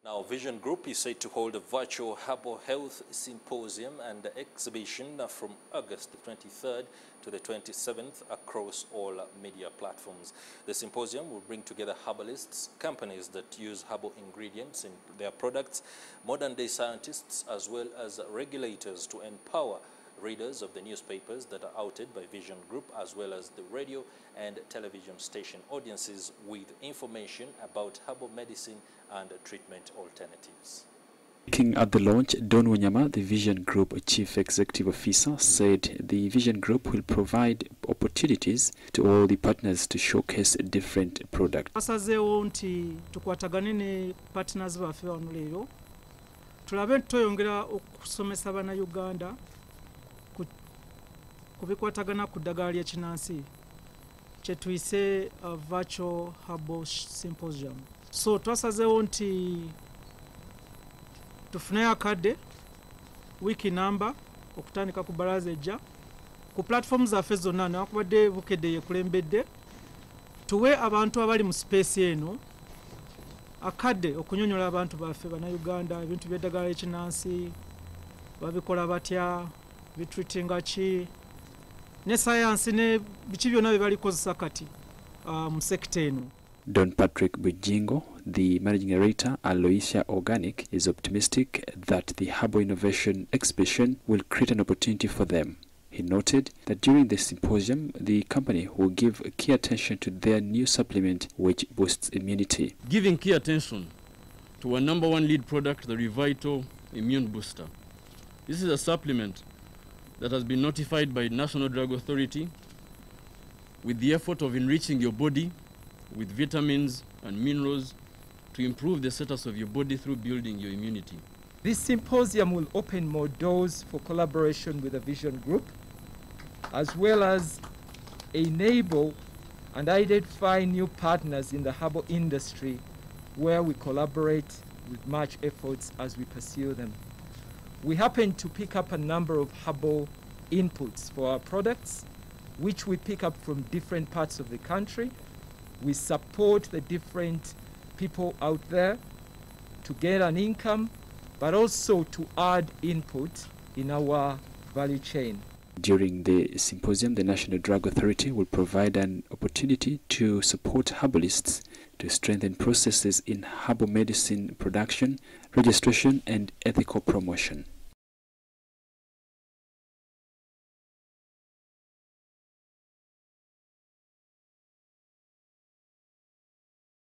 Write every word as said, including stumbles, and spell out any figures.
Now, Vision Group is set to hold a virtual Herbal Health Symposium and exhibition from August twenty-third to the twenty-seventh across all media platforms. The symposium will bring together herbalists, companies that use herbal ingredients in their products, modern-day scientists, as well as regulators to empower readers of the newspapers that are outed by Vision Group, as well as the radio and television station audiences with information about herbal medicine and treatment alternatives. Speaking at the launch, Don Wanyama, the Vision Group Chief Executive Officer, said the Vision Group will provide opportunities to all the partners to showcase different products. Asazeewo nti tukwatagane ne partners baffe wano leero tulabe tweyongera okusomesa bana Uganda kubikwatagana ku ddagala ly'ekinnansi kye tuyise a virtual herbal symposium. So twasazeewo nti tufuneyo akadde wiiki namba okutandika ku balaza ejja ku platforms zaffe zonna newakubadde bukedde yekulembedde tuwe abantu abali mu space eno akadde okunyonyola abantu baffe bannayuganda ebintu by'eddagala ly'ekinnansi babikola batya bitreatinga ki ne science ne biki byonna bye balikozesa kati mu sekta eno. Don Patrick Bujingo, the managing director at Loisia Organic, is optimistic that the Herbal Innovation Exhibition will create an opportunity for them. He noted that during the symposium, the company will give key attention to their new supplement which boosts immunity. Giving key attention to our number one lead product, the Revital Immune Booster. This is a supplement that has been notified by National Drug Authority with the effort of enriching your body with vitamins and minerals to improve the status of your body through building your immunity. This symposium will open more doors for collaboration with the Vision Group, as well as enable and identify new partners in the herbal industry where we collaborate with much efforts as we pursue them. We happen to pick up a number of herbal inputs for our products, which we pick up from different parts of the country. We support the different people out there to get an income, but also to add input in our value chain. During the symposium, the National Drug Authority will provide an opportunity to support herbalists to strengthen processes in herbal medicine production, registration, and ethical promotion.